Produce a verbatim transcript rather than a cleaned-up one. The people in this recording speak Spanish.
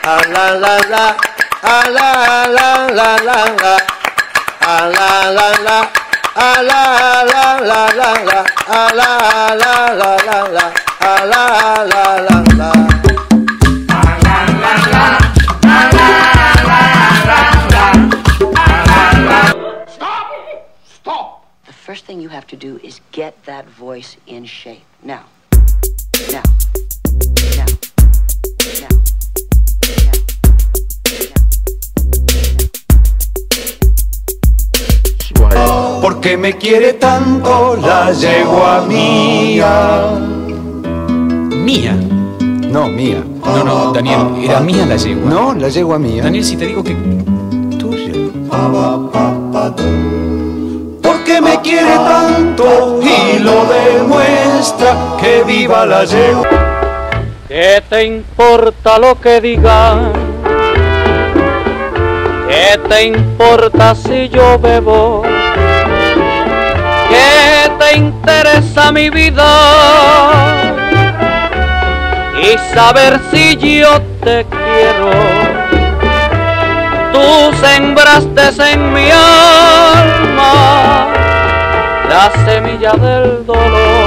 a la la la, a la la la la la, a la la la, a la la la la la, a la la la la la, a la la la la. Stop! Stop! The first thing you have to do is get that voice in shape. Now. Now. Now. Now. Now. Porque me quiere tanto la yegua mía. ¿Mía? No, mía. No, no, Daniel, era mía la yegua. No, la yegua mía. Daniel, si te digo que... Tuya. Porque me quiere tanto y lo demuestra, que viva la yegua. ¿Qué te importa lo que digan? ¿Qué te importa si yo bebo? ¿Qué te interesa mi vida? Y saber si yo te quiero. Tú sembraste en mi alma la semilla del dolor.